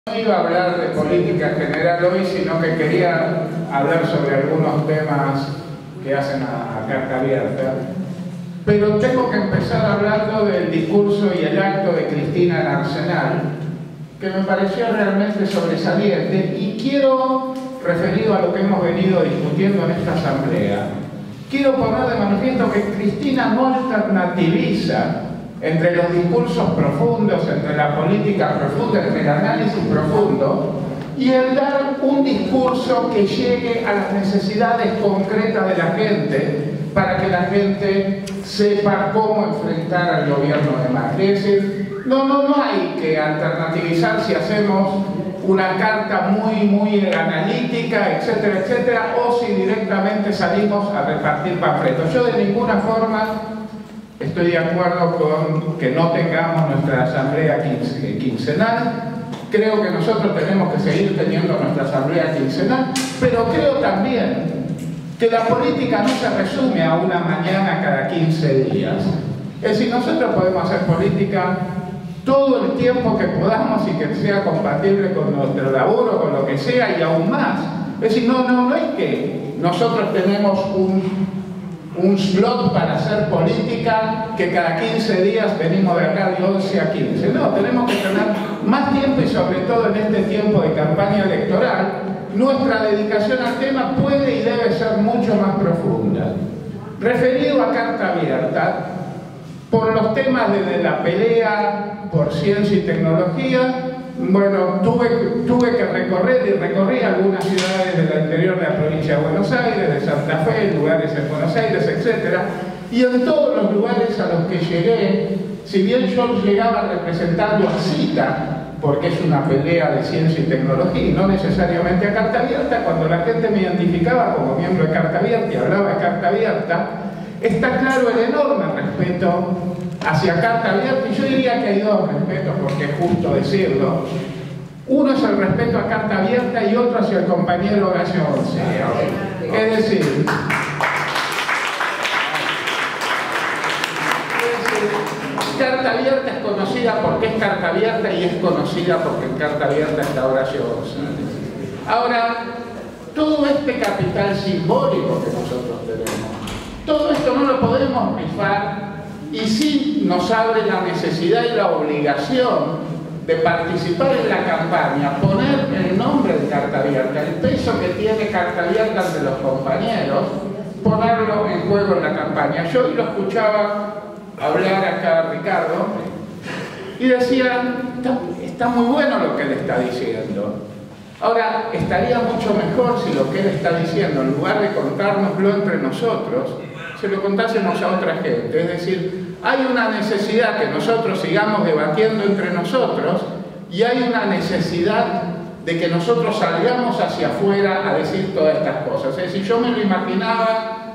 No iba a hablar de política en general hoy, sino que quería hablar sobre algunos temas que hacen a carta abierta. Pero tengo que empezar hablando del discurso y el acto de Cristina en Arsenal, que me pareció realmente sobresaliente, y quiero, referido a lo que hemos venido discutiendo en esta asamblea, quiero poner de manifiesto que Cristina no alternativiza entre los discursos profundos, entre la política profunda, entre el análisis profundo, y el dar un discurso que llegue a las necesidades concretas de la gente, para que la gente sepa cómo enfrentar al gobierno de Macri. Es decir, no hay que alternativizar si hacemos una carta muy analítica, etcétera, etcétera, o si directamente salimos a repartir panfletos. Yo de ninguna forma estoy de acuerdo con que no tengamos nuestra asamblea quincenal. Creo que nosotros tenemos que seguir teniendo nuestra asamblea quincenal, pero creo también que la política no se resume a una mañana cada 15 días. Es decir, nosotros podemos hacer política todo el tiempo que podamos y que sea compatible con nuestro laburo, con lo que sea, y aún más. Es decir, no es que nosotros tenemos un slot para hacer política que cada 15 días venimos de acá de 11 a 15. No, tenemos que tener más tiempo, y sobre todo en este tiempo de campaña electoral, nuestra dedicación al tema puede y debe ser mucho más profunda. Referido a carta abierta, por los temas de la pelea por ciencia y tecnología, bueno, tuve que recorrer y recorrí algunas ciudades del interior de la provincia de Buenos Aires, de Santa Fe, lugares en Buenos Aires, etc. Y en todos los lugares a los que llegué, si bien yo llegaba representando a CITA, porque es una pelea de ciencia y tecnología, y no necesariamente a carta abierta, cuando la gente me identificaba como miembro de carta abierta y hablaba de carta abierta, está claro el enorme respeto hacia carta abierta, y yo diría que hay dos respetos, porque es justo decirlo. Uno es el respeto a carta abierta y otro hacia el compañero Horacio González. Es decir, carta abierta es conocida porque es carta abierta, y es conocida porque en carta abierta está Horacio González. Ahora, todo este capital simbólico que nosotros tenemos, todo esto no lo podemos rifar, y sí nos abre la necesidad y la obligación de participar en la campaña, poner el nombre de carta abierta, el peso que tiene carta abierta ante los compañeros, ponerlo en juego en la campaña. Yo hoy lo escuchaba hablar acá a Ricardo y decía, está muy bueno lo que él está diciendo. Ahora, estaría mucho mejor si lo que él está diciendo, en lugar de contárnoslo entre nosotros, se lo contásemos a otra gente. Es decir, hay una necesidad que nosotros sigamos debatiendo entre nosotros, y hay una necesidad de que nosotros salgamos hacia afuera a decir todas estas cosas. Es decir, yo me lo imaginaba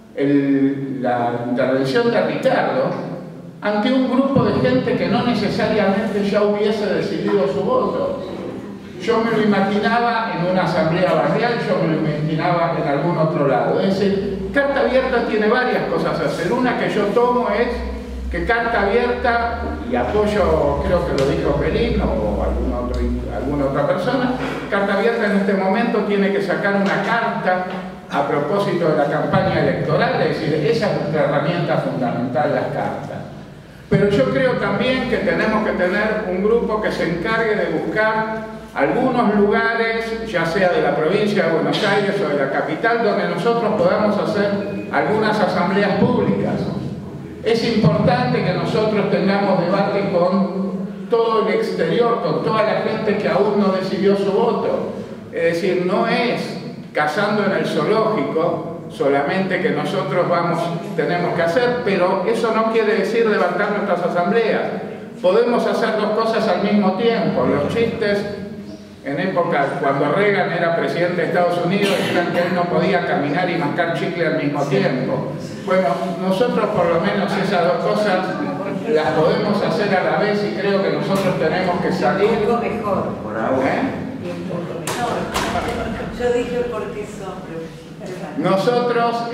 la intervención de Ricardo ante un grupo de gente que no necesariamente ya hubiese decidido su voto. Yo me lo imaginaba en una asamblea barrial, yo me lo imaginaba en algún otro lado. Es decir, carta abierta tiene varias cosas a hacer. Una que yo tomo es que carta abierta, y apoyo, creo que lo dijo Pelín o alguna otra persona, carta abierta en este momento tiene que sacar una carta a propósito de la campaña electoral. Es decir, esa es nuestra herramienta fundamental, las cartas. Pero yo creo también que tenemos que tener un grupo que se encargue de buscar algunos lugares, ya sea de la provincia de Buenos Aires o de la capital, donde nosotros podamos hacer algunas asambleas públicas. Es importante que nosotros tengamos debate con todo el exterior, con toda la gente que aún no decidió su voto. Es decir, no es cazando en el zoológico solamente que nosotros tenemos que hacer, pero eso no quiere decir levantar nuestras asambleas. Podemos hacer dos cosas al mismo tiempo. Los chistes en época cuando Reagan era presidente de Estados Unidos decían que él no podía caminar y mascar chicle al mismo tiempo. Bueno, nosotros por lo menos esas dos cosas las podemos hacer a la vez, y creo que nosotros tenemos que salir. Un poco mejor. Por ahora. Yo dije porque son. Nosotros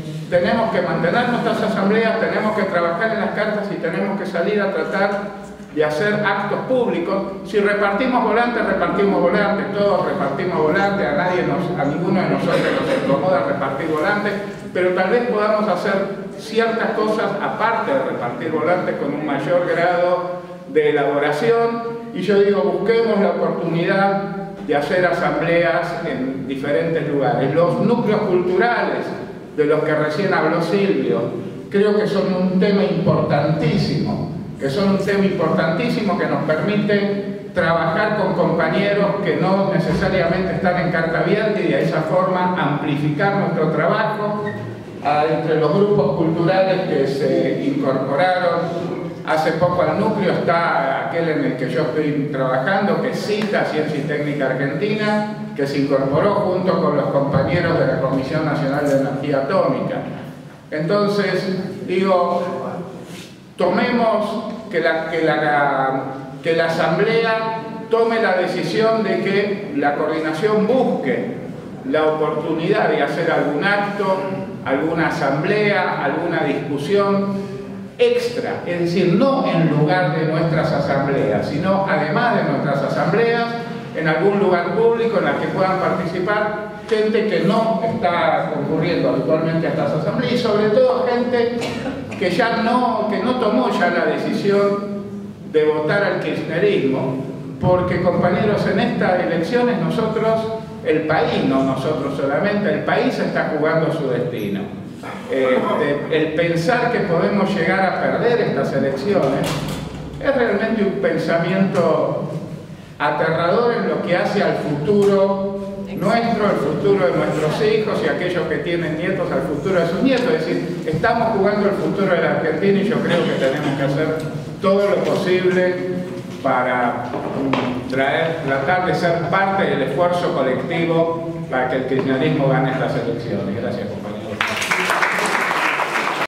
tenemos que mantener nuestras asambleas, tenemos que trabajar en las cartas y tenemos que salir a tratar y hacer actos públicos. Si repartimos volantes, todos repartimos volantes, a ninguno de nosotros nos incomoda repartir volantes, pero tal vez podamos hacer ciertas cosas aparte de repartir volantes con un mayor grado de elaboración. Y yo digo, busquemos la oportunidad de hacer asambleas en diferentes lugares. Los núcleos culturales de los que recién habló Silvio, creo que son un tema importantísimo, que nos permite trabajar con compañeros que no necesariamente están en carta abierta y de esa forma amplificar nuestro trabajo. Entre los grupos culturales que se incorporaron hace poco al núcleo está aquel en el que yo estoy trabajando, que es CITA, Ciencia y Técnica Argentina, que se incorporó junto con los compañeros de la Comisión Nacional de Energía Atómica. Entonces, digo, tomemos que la Asamblea tome la decisión de que la coordinación busque la oportunidad de hacer algún acto, alguna asamblea, alguna discusión extra, es decir, no en lugar de nuestras asambleas, sino además de nuestras asambleas, en algún lugar público en la que puedan participar gente que no está concurriendo habitualmente a estas asambleas y sobre todo gente que no tomó ya la decisión de votar al kirchnerismo, porque compañeros, en estas elecciones el país, no nosotros solamente, el país está jugando su destino. El pensar que podemos llegar a perder estas elecciones es realmente un pensamiento aterrador en lo que hace al futuro nuestro, el futuro de nuestros hijos y aquellos que tienen nietos, al futuro de sus nietos. Es decir, estamos jugando el futuro de la Argentina y yo creo que tenemos que hacer todo lo posible para tratar de ser parte del esfuerzo colectivo para que el kirchnerismo gane estas elecciones. Gracias, compañeros.